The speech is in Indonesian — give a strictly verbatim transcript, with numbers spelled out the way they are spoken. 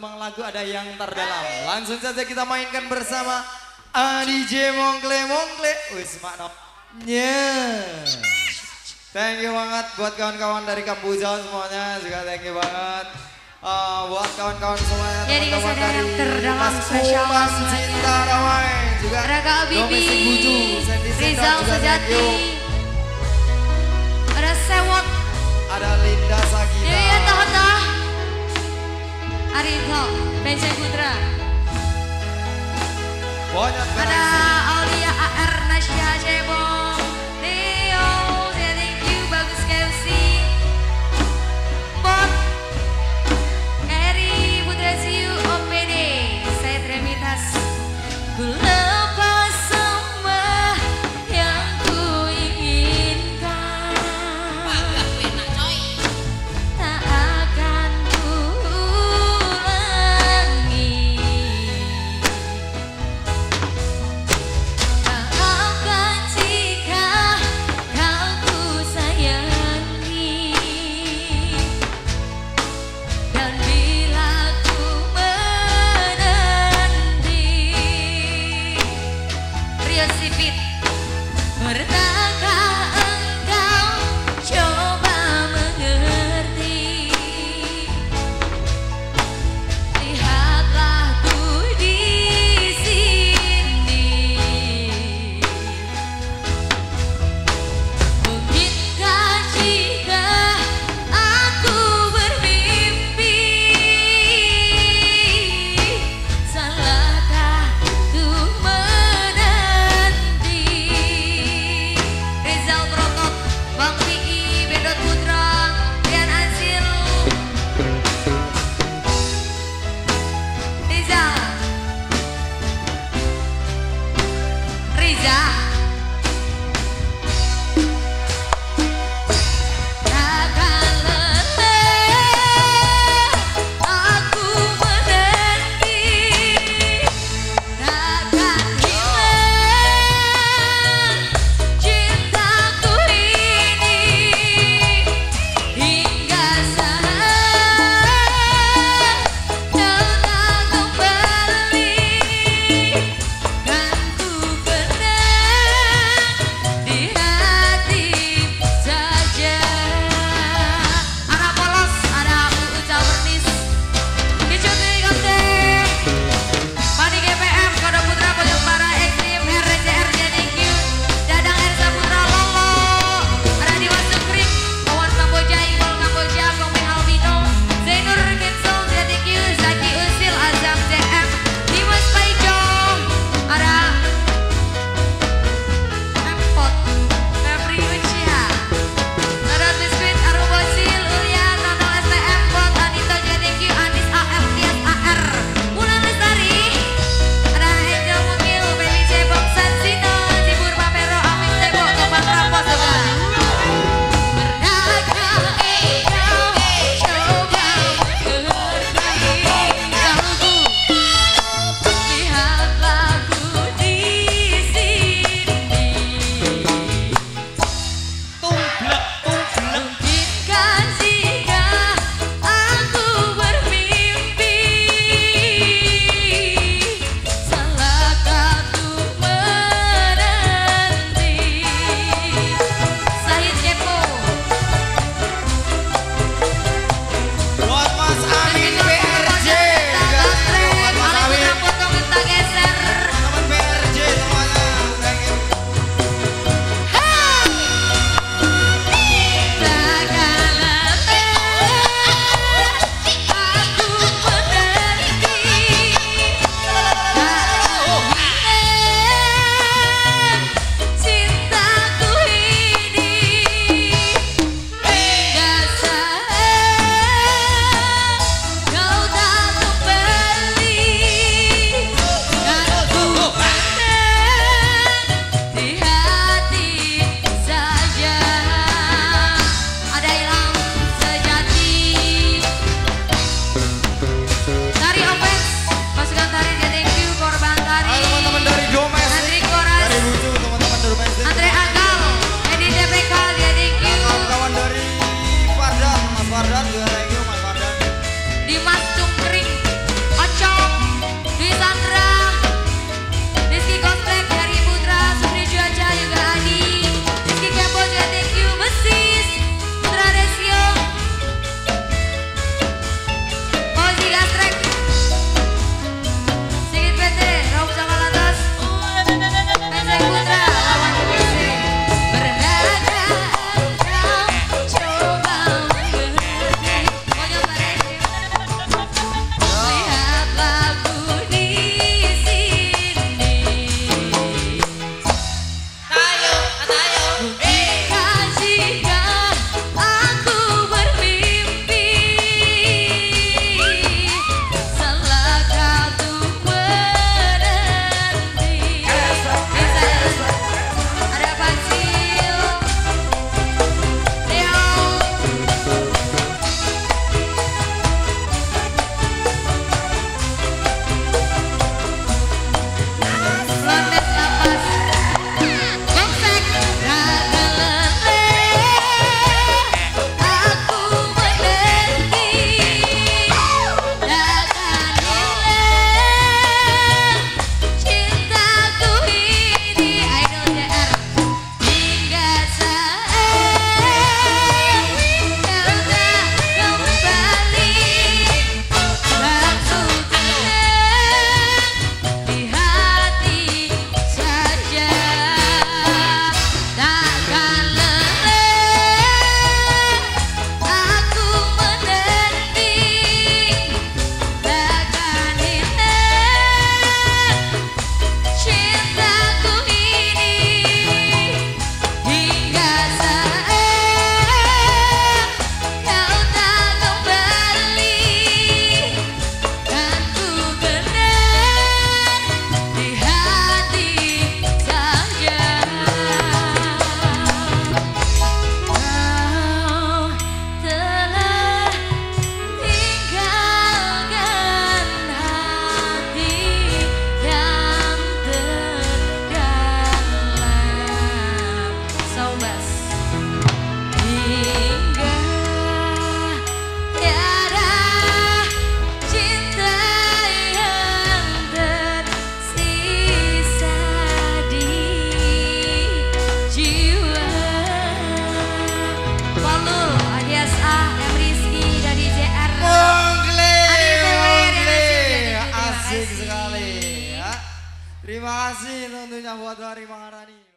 memang lagu ada yang terdalam. Langsung saja kita mainkan bersama A D J Mongkle Mongkle. Wis makno. Yeah. Thank you banget buat kawan-kawan dari Kambuja semuanya, juga thank you banget. Uh, buat kawan-kawan semuanya, teman-teman dari terdalam spesial Cinta Damai, juga Raka Domestik Buju, Sandy Rizal juga thank Sejati, you. ada Sewot, Ada Linda Sagita, Yaya Tahota, Arito, Bence Putra, banyak ada Aulia A R Nasya Cebong, Leo, saya thank you, bagus Kelsey, Bot, Eri Putra Siu, O P D, saya Tremitas, ku lepas semua yang ku inginkan, tak akan ku ulangi. Maafkan cinta kasih tentunya buat Hari Maharani.